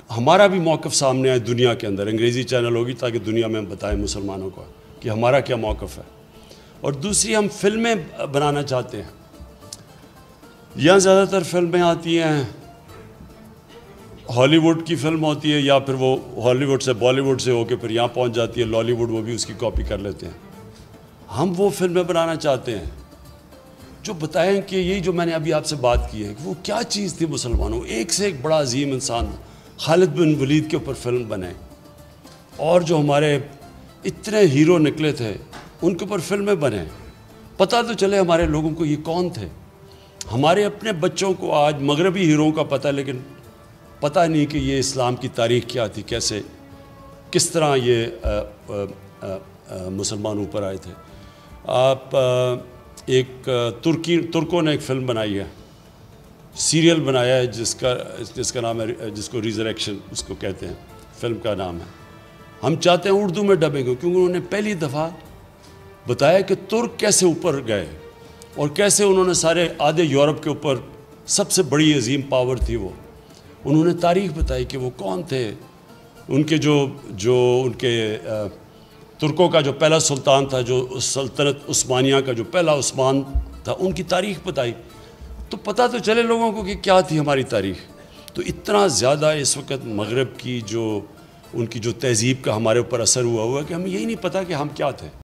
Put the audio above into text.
हमारा भी मौक़िफ़ सामने आए दुनिया के अंदर, अंग्रेज़ी चैनल होगी ताकि दुनिया में बताएं मुसलमानों को कि हमारा क्या मौक़िफ़ है। और दूसरी, हम फिल्में बनाना चाहते हैं। यहाँ ज़्यादातर फिल्में आती हैं, हॉलीवुड की फ़िल्म होती है या फिर वो हॉलीवुड से बॉलीवुड से होके फिर यहाँ पहुँच जाती है लॉलीवुड, वो भी उसकी कॉपी कर लेते हैं। हम वो फिल्में बनाना चाहते हैं जो बताएं कि यही जो मैंने अभी आपसे बात की है कि वो क्या चीज़ थी मुसलमानों, एक से एक बड़ा अजीम इंसान खालिद बिन वलीद के ऊपर फिल्म बने, और जो हमारे इतने हीरो निकले थे उनके ऊपर फिल्में बने। पता तो चले हमारे लोगों को ये कौन थे। हमारे अपने बच्चों को आज मगरबी हीरों का पता, लेकिन पता नहीं कि ये इस्लाम की तारीख़ क्या थी, कैसे किस तरह ये मुसलमान ऊपर आए थे। आप एक तुर्कों ने एक फ़िल्म बनाई है, सीरियल बनाया है जिसका नाम है, जिसको रिजरेक्शन उसको कहते हैं, फ़िल्म का नाम है। हम चाहते हैं उर्दू में डबिंग हो, क्योंकि उन्होंने पहली दफ़ा बताया कि तुर्क कैसे ऊपर गए और कैसे उन्होंने सारे आधे यूरोप के ऊपर सबसे बड़ी अजीम पावर थी वो। उन्होंने तारीख़ बताई कि वो कौन थे, उनके जो उनके तुर्कों का जो पहला सुल्तान था, जो सल्तनत उस्मानिया का जो पहला उस्मान था, उनकी तारीख़ बताई। तो पता तो चले लोगों को कि क्या थी हमारी तारीख़। तो इतना ज़्यादा इस वक्त मगरब की जो उनकी जो तहज़ीब का हमारे ऊपर असर हुआ कि हमें यही नहीं पता कि हम क्या थे।